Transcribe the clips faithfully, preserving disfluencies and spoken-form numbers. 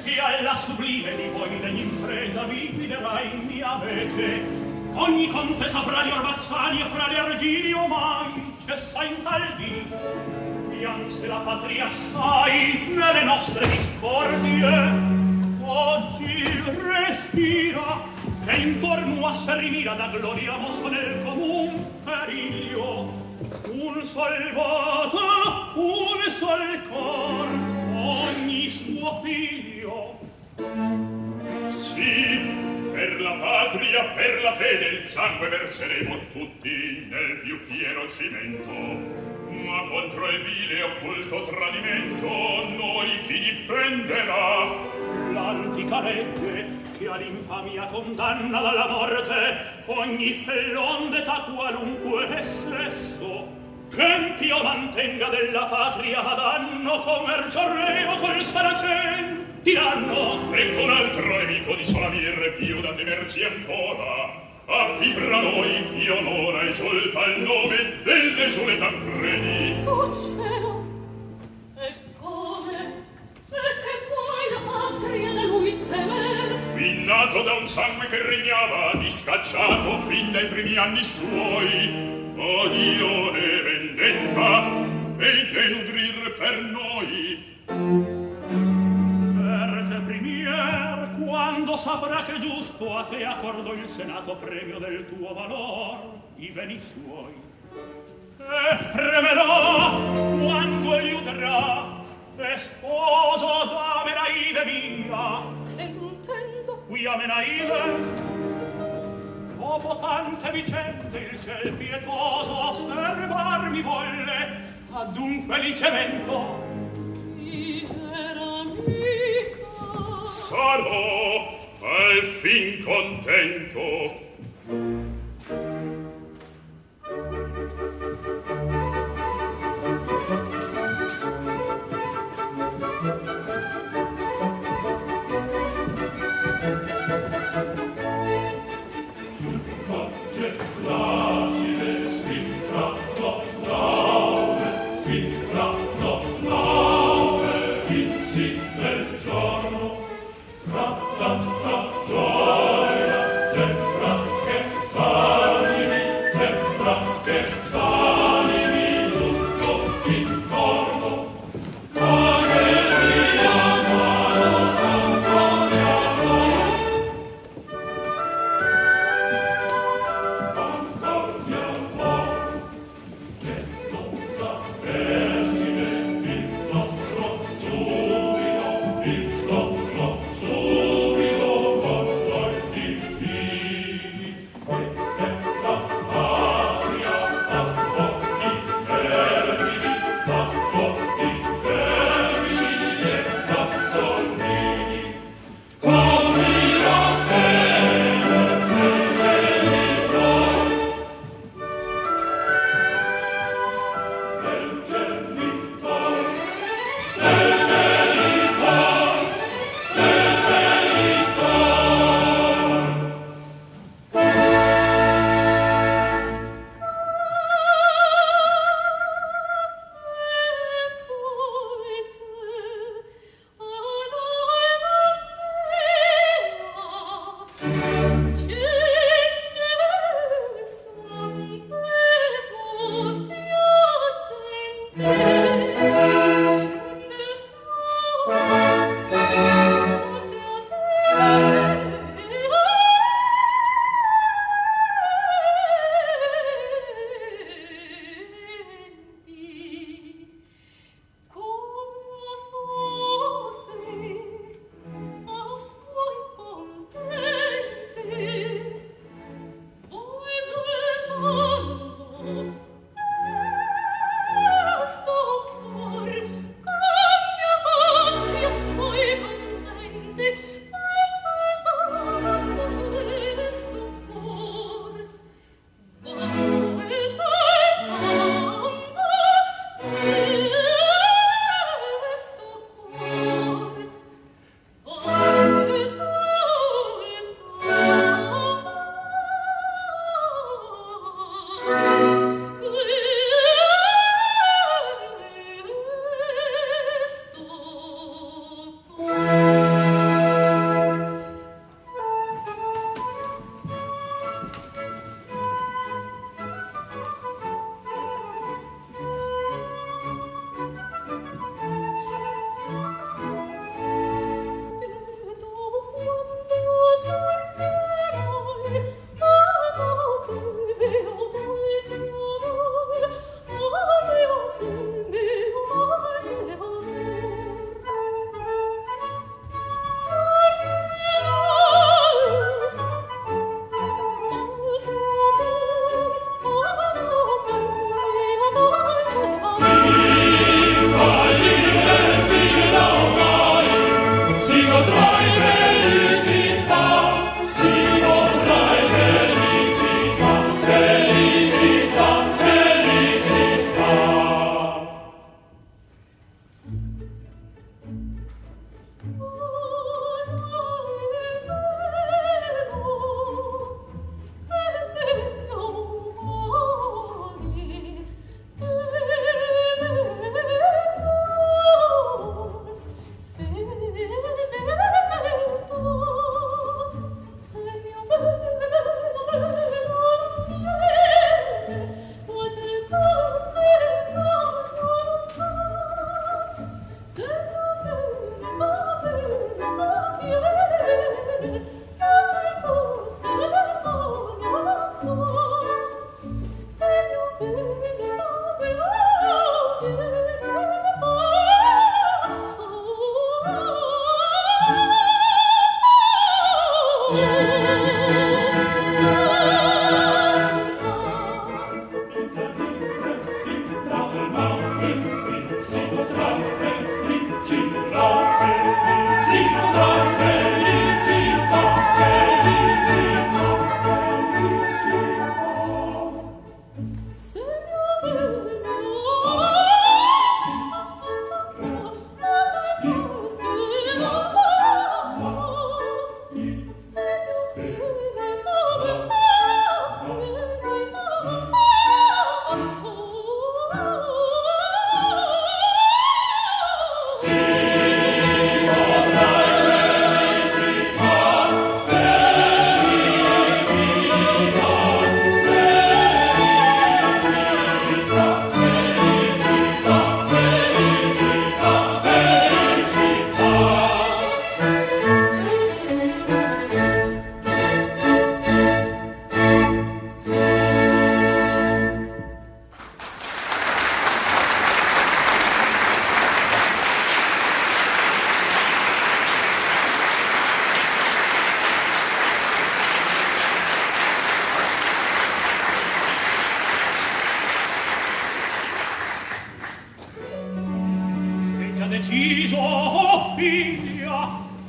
che alla sublime di voi dell'impresa vi guiderà in mia vece. Ogni contesa fra gli Orbazzani e fra gli Argirio mai cessa in tal dì. Pianse la patria assai nelle nostre discordie. Oggi respira che intorno a sé rimira da gloria mosso nel comun periglio. Un sol voto, un sol cor, ogni suo figlio. Sì, per la patria, per la fede, il sangue verseremo tutti nel più fiero cimento. Ma contro il vile occulto tradimento, noi chi difenderà? L'antica legge che all'infamia condanna dalla morte ogni fellon d'età qualunque sesso. Che Dio mantenga della patria a danno commercio reo col Saracen. Tiranno e con altro nemico di Solamir più da temersi ancora. Abbi fra noi chi onora e esulta il nome delle sue Tancredi. Oh cielo, e come, e che vuoi la patria da lui temer? Innato da un sangue che regnava, discacciato fin dai primi anni suoi, odio e vendetta, e denudrir per noi. Quando saprà che giusto a te accordò il Senato premio del tuo valor, i beni suoi. E premerò quando egli udrà, e sposo d'Amenaide mia. E intendo Qui Amenaide, dopo tante vicende, il ciel pietoso osservar mi volle ad un felice evento. Misera amica, sarò al fin contento.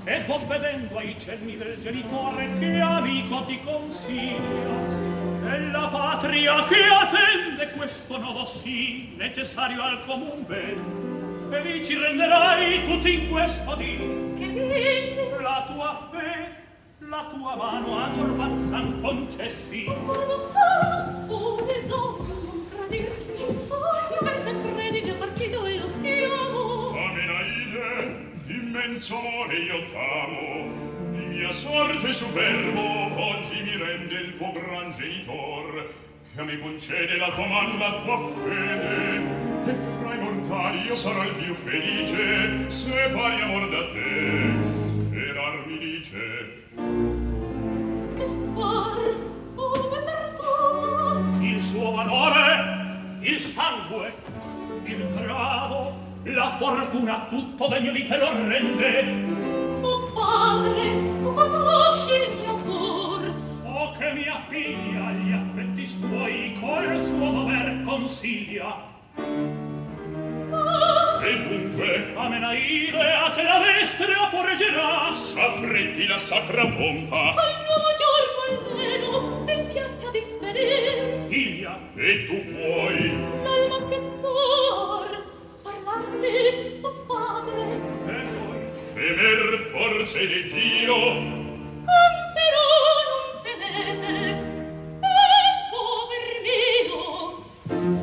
e obbedendo ai cenni del genitore che amico ti consiglia, e la patria che attende questo nodo sì necessario al comun ben, felici renderai tutti in questo dì. Che dici? La tua fe, la tua mano ad Orbazzan concessi. Orbazzan, oh bisogno non tradirti, infatti per Tancredi già partito e lo schiavo. Amenaide, d'immenso amore io t'amo, di mia sorte superbo oggi mi rende il tuo gran genitor, che mi concede la tua man, la tua fede, e fra i mortali io sarò il più felice, se pari amor da te sperar mi dice. Che far, oh me perdona, Il suo valore, il sangue, il grado, la fortuna tutto degno di te lo rende. oh padre, tu conosci il mio cor. So che mia figlia gli affetti suoi col suo dover consiglia. Ah, E dunque, Amenaide a te la destra porgerà. s'affretti la sacra pompa, al nuovo giorno almeno vi piaccia di venir. Figlia, e tu puoi, L'alma che vor parlarti, oh padre, e voi temer forse l'Egio, però non temete, e pover mio.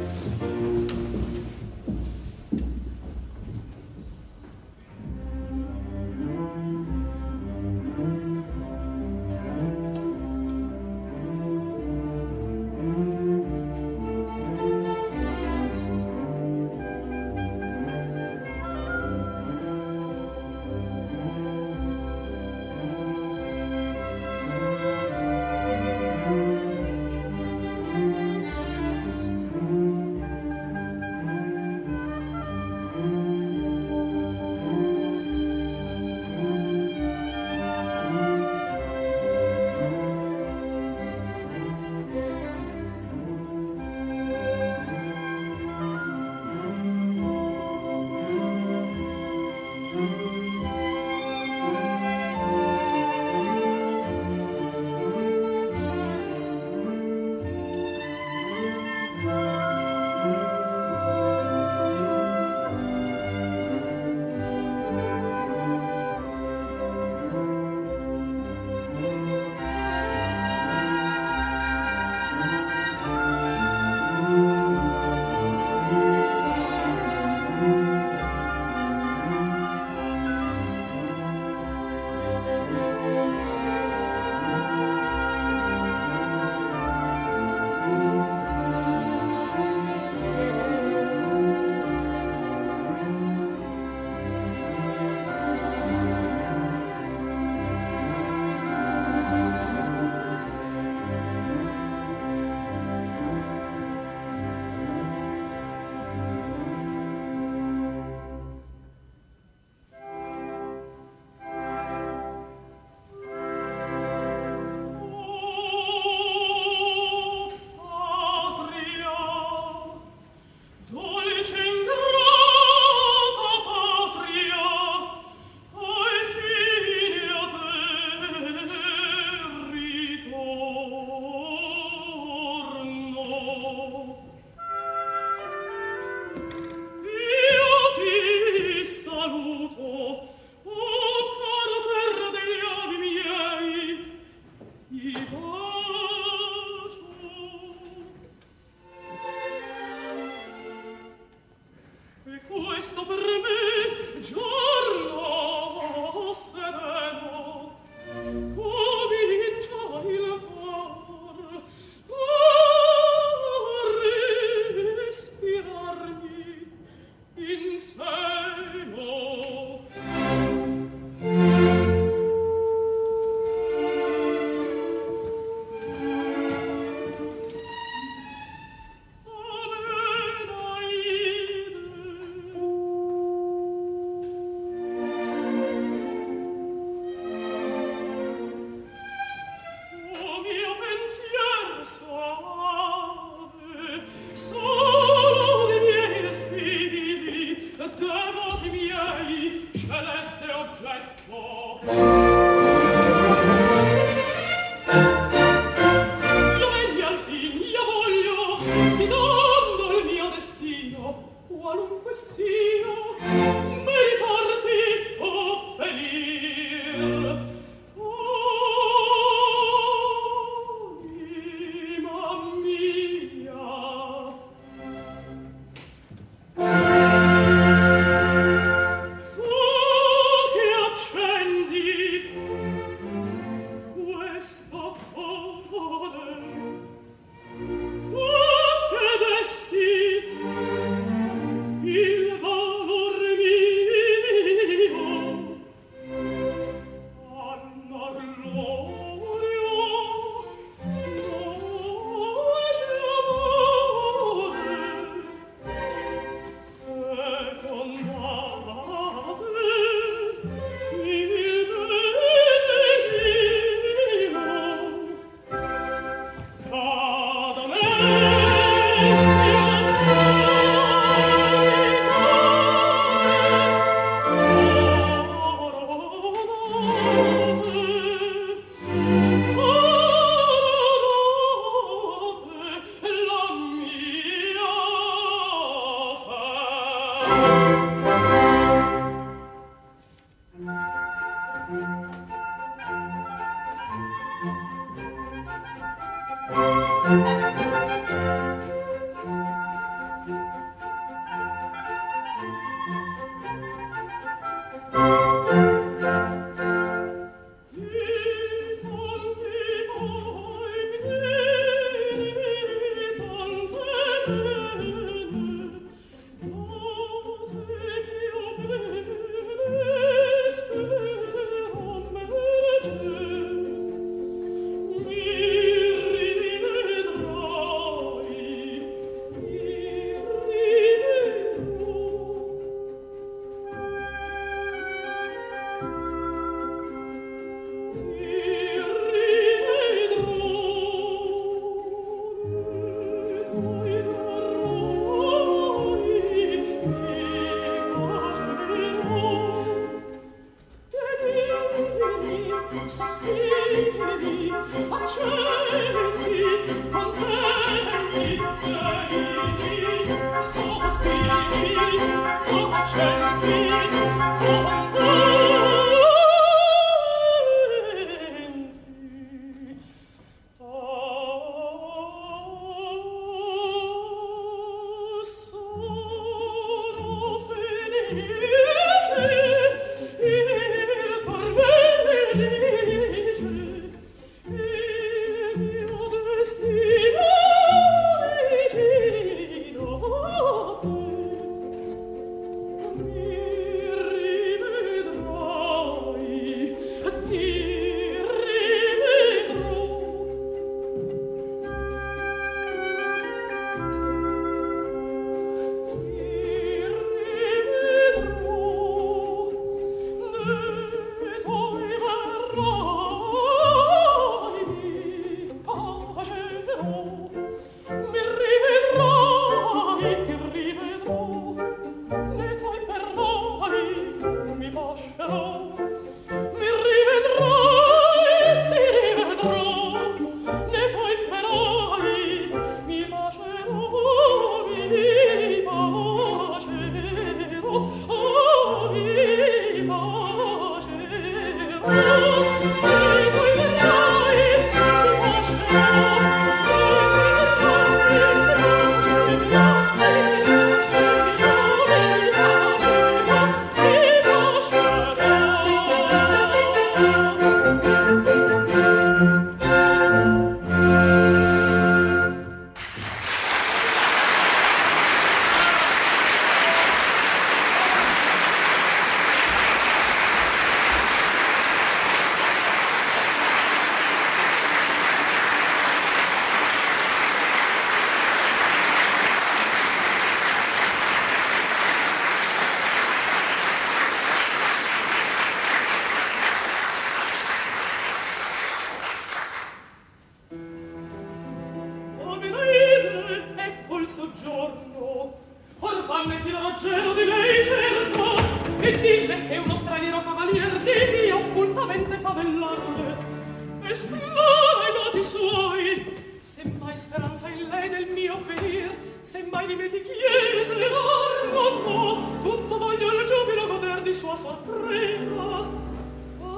Sua sorpresa,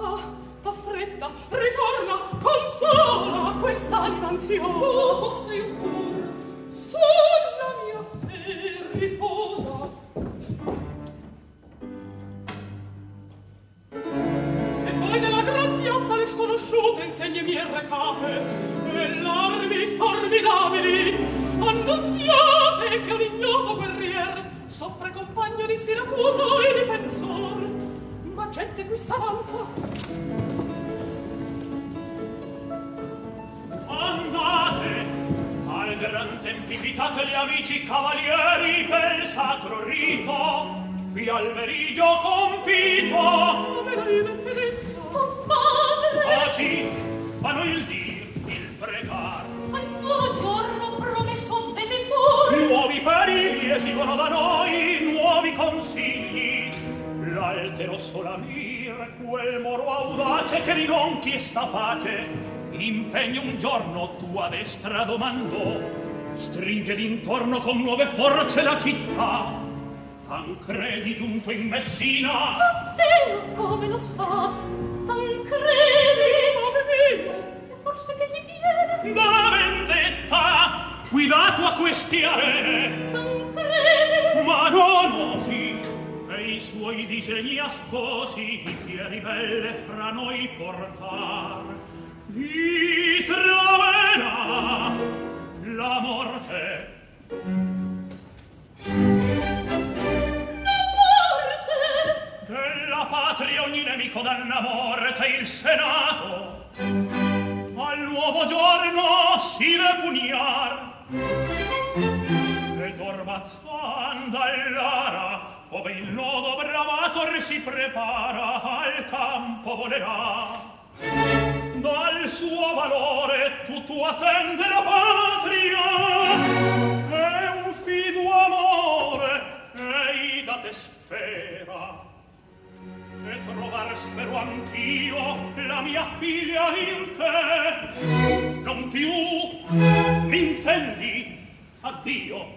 t'affretta, ritorna, consola quest'anima ansiosa. Oh, posso io pur, sulla mia fe riposa. E poi nella gran piazza le sconosciute insegne mie recate, e l'armi formidabili annunziate che un ignoto guerrier soffre compagno di Syracuse e difensor. Ma gente qui s'avanza. Andate al gran tempo, invitate gli amici cavalieri per il sacro rito, qui al meriggio compito. Amenaide ed essa, oh padre, Taci, vanno il dir, il pregar, al nuovo giorno promesso vede pur. nuovi perigli esigono da noi, nuovi consigli. L'altero Solamir, quel moro audace che di non chiesta pace, impegna un giorno tua destra domandò, stringe d'intorno con nuove forze la città. Tancredi giunto in Messina, Oh Dio, come lo sa, Tancredi, ave mio, e forse che gli viene da vendetta, guidato a questi arene, Tancredi, ma non osi e i suoi disegni ascosi che ribelle fra noi portar. Vi troverà la morte. la morte, Della patria ogni nemico danna morte il Senato. Al nuovo giorno si deve pugnar. Ed Orbazzano dall'ara, ove il nodo bravator si prepara, al campo volerà. Dal suo valore tutto attende la patria, e un fido amore ei da te spera. E trovar spero anch'io la mia figlia in te. Non più m'intendi? Addio.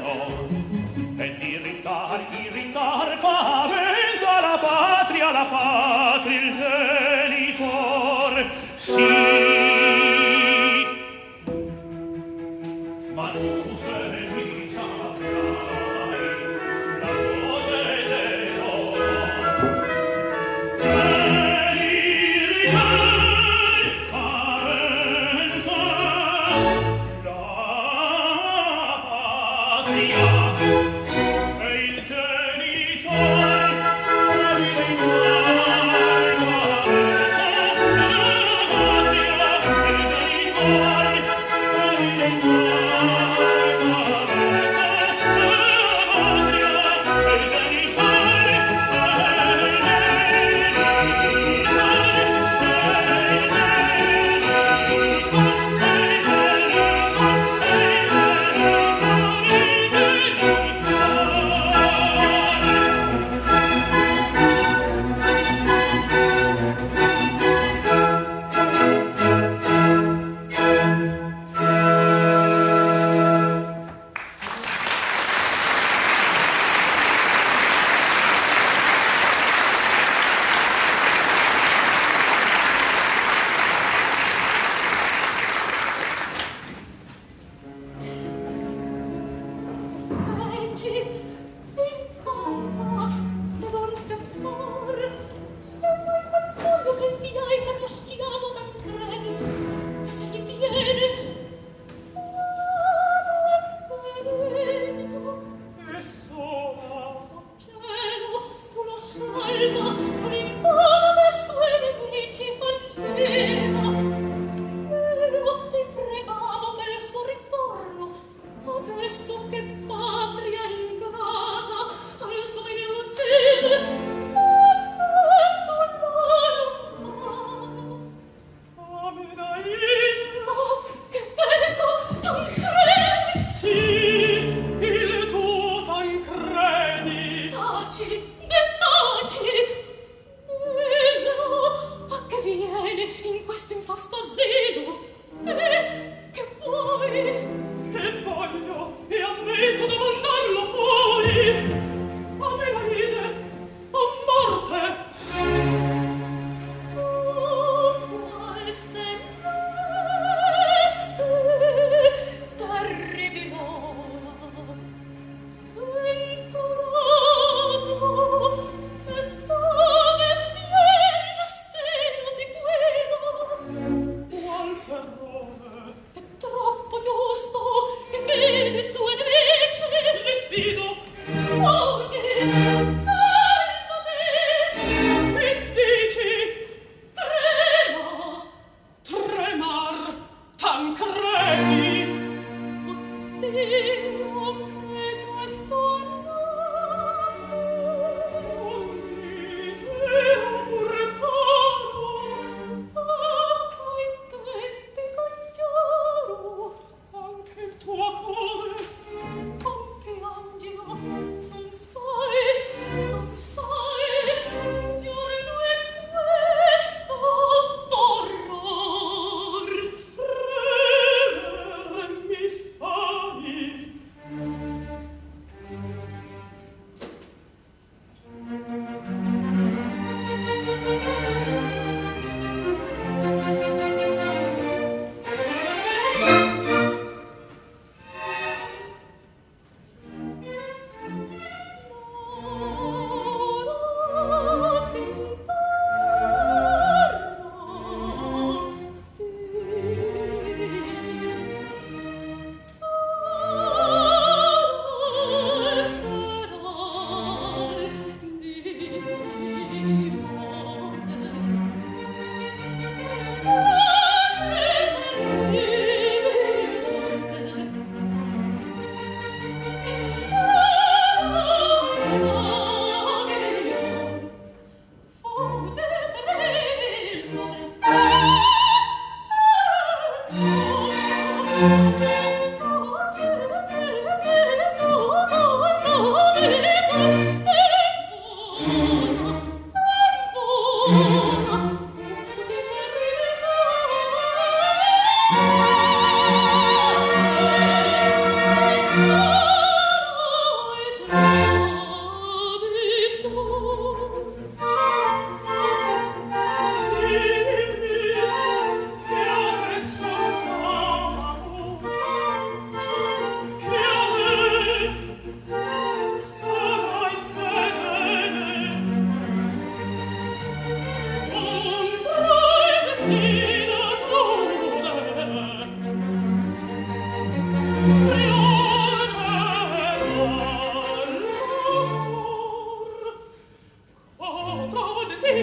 La patria il genitor, sì. Ma tu se mi saprai la voce dell'oro, e li ridai parenta la patria.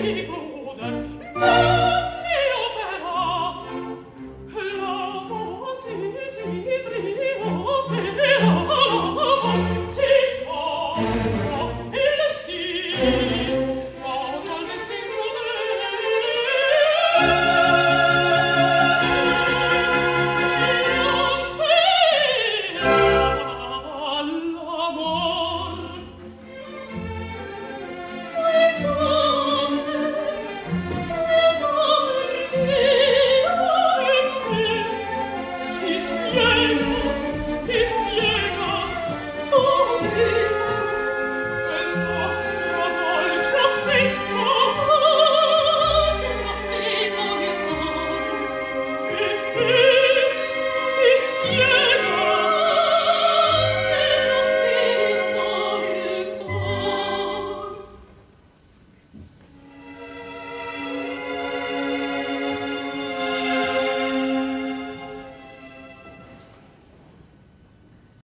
dei